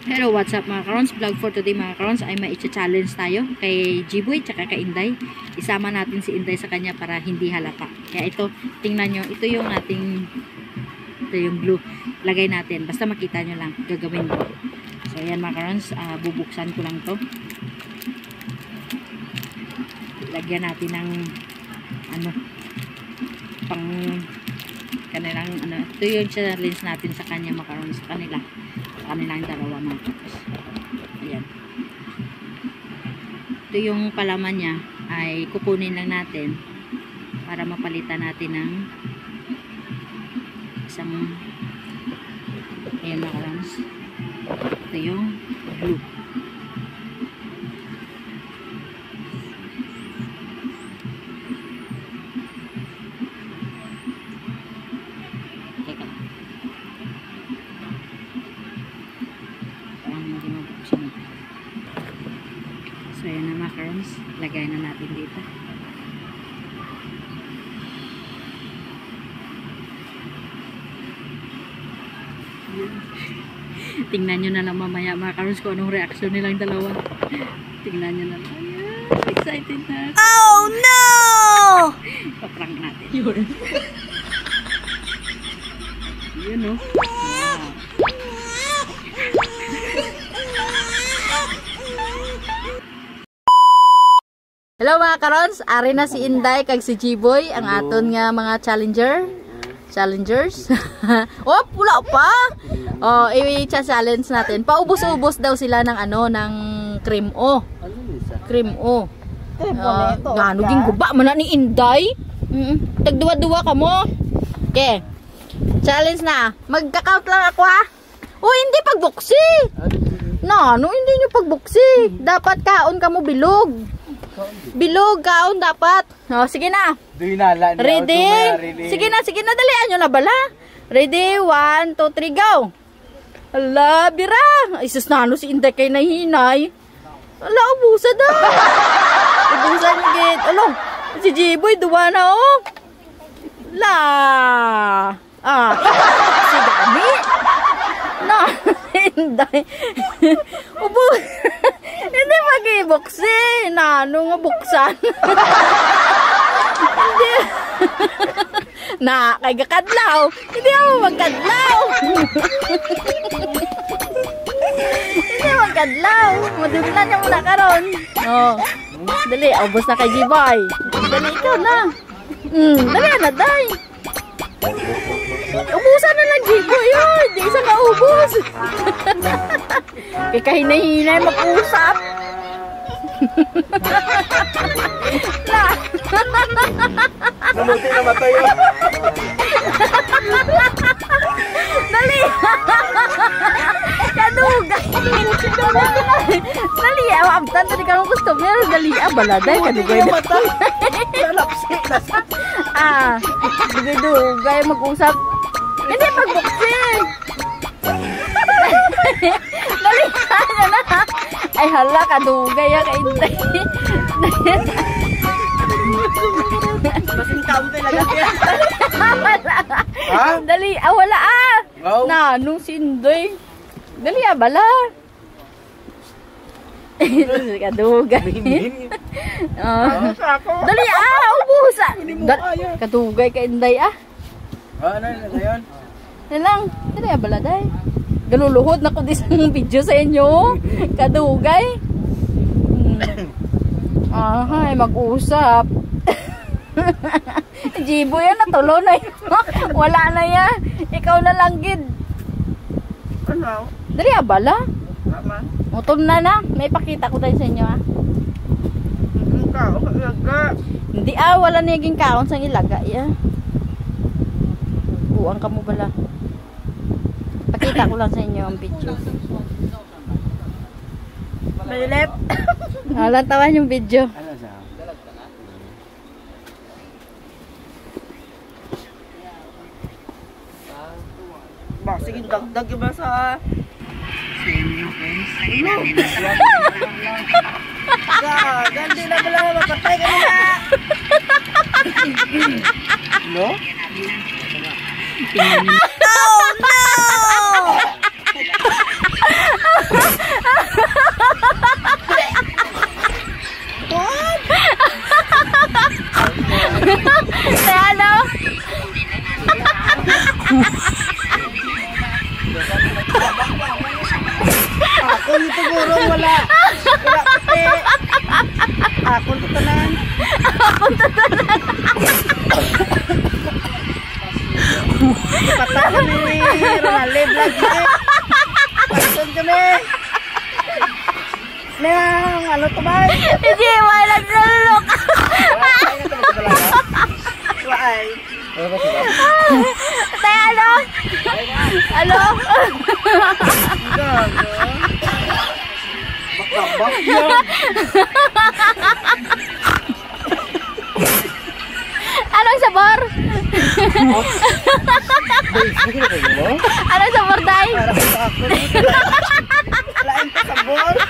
Hello, what's up mga karons? Vlog for today mga karons ay may i-challenge tayo kay Jiboy tsaka kay Inday. Isama natin si Inday sa kanya para hindi halata. Kaya ito, tingnan nyo, ito yung ating, ito yung glue. Lagay natin, basta makita nyo lang, gagawin ko. So ayan mga karons, bubuksan ko lang to. Lagyan natin ng ano, pang kanilang ano, ito yung challenge natin sa kanya mga karons, sa kanilang dalawa mga kapos. Ayan. Ito yung palaman niya ay kukunin lang natin para mapalitan natin ng isang ayan mga karons. Ito yung glue. So ayan na macarons, lagay na natin dito. Tingnan nyo na lang mamaya macarons kung anong reaction nilang dalawa. Tingnan nyo na lang. Ayan, excited na. Oh no! Paprank natin yun. Yun o. Hello mga karons, ari na si Inday kag si Jiboy, ang aton nga mga challengers. Oh, pula pa. Oh, i-challenge natin. Paubos-ubos daw sila ng ano, ng cream o. Cream o. Ngano ging guba man na ni Inday. Tagduwa-duwa ka mo. Okay. Challenge na. Magka-count lang ako ha. Oh, hindi pagbuksi. No, hindi nyo pagbuksi. Dapat kaon ka mo bilog. Bilog kaon dapat. Oh, sige na. Ready? Sige na, dalian nyo na bala. Ready? 1, 2, 3, go. Ala, bira. Isus na ano si Inday kay nahinay. Ala, ubusa daw. Ubusa niya git. Alo, si Jiboy, duwa na oh. La. Si Dami. Na, Inday. Ubus. Hindi mag-i-boxi. Ano nga buksan? Hindi. Na, kay gakadlaw. Hindi ako magkadlaw. Hindi magkadlaw. Maduglan niya muna karon. Oh. Dali, ubos na kay Jiboy. Dali, ikaw na. Dali na, day. Ubusan na lang, Jiboy. Yun, di isa maubos. Kaya kahina-hinay mag-usap. Namuti na matay yun. Dali. Kadugay. Dali. Amtan tadi kamu customer. Dali. Baladay. Kadugay. Dugay mag-usap. Hindi magbuksi. Dali. Ay hala. Kadugay. Kaintay. Masing kaon talaga. Dali, wala na, nung sindoy. Dali, bala. Kadugay. Dali, ubusa. Kadugay ka Inday, Ano yun? Nalang, dali, bala, day. Galuluhod na ko disang video sa inyo. Kadugay. Ay, mag-usap. Jiboy yan, natulo na yun. Wala na yan. Ikaw na lang, gid. Ano? Dali, bala. Tama. Utol na na. May pakita ko tayo sa inyo, Kaon, ilaga. Hindi, wala na yung kaon sa ilaga, buwang ka mo bala. Pakita ko lang sa inyo ang video. Malilip. Walang tawan yung video. Ano siya? Sige, dagdag yung basa. Gandi na pala, mapatay ka na. No? Oh no! siguro wala. Wala puti. Akon tutanan. Patay kami Ronaldo lagi. Pasyon kami. Nang ano to ba? Hindi, wala nalulok. Why? Tayo, ano? Ano? Gago. Bakbak yun. Anong sabor? Anong sabor, Day? Para sa ako. Lain pa sabor.